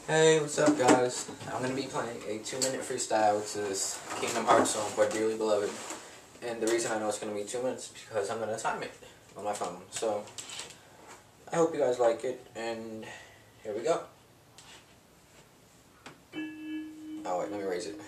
Hey, what's up guys? I'm going to be playing a 2-minute freestyle to this Kingdom Hearts song called Dearly Beloved. And the reason I know it's going to be 2 minutes is because I'm going to time it on my phone. So, I hope you guys like it, and here we go. Oh wait, let me raise it.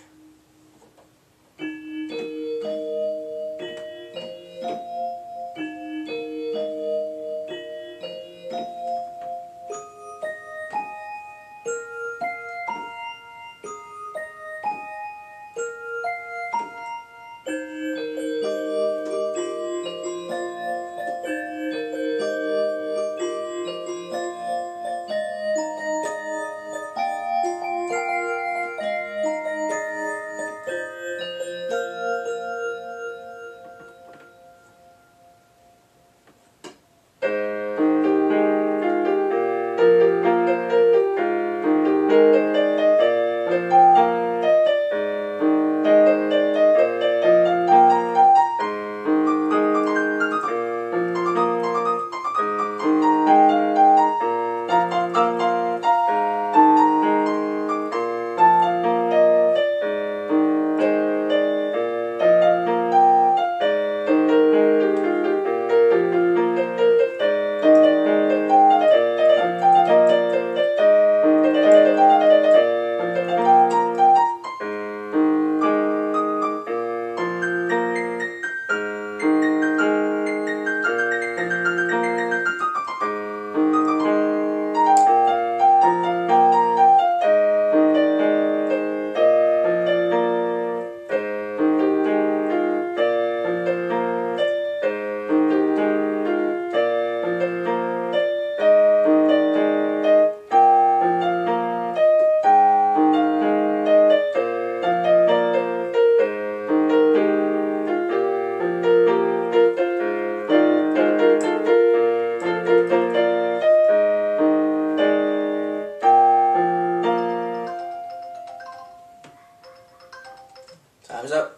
Time's up.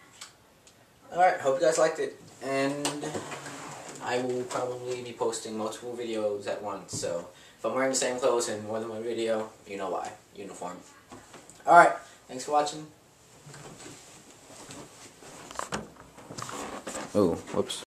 Alright, hope you guys liked it, and I will probably be posting multiple videos at once, so if I'm wearing the same clothes in more than one video, you know why. Uniform. Alright, thanks for watching. Oh, whoops.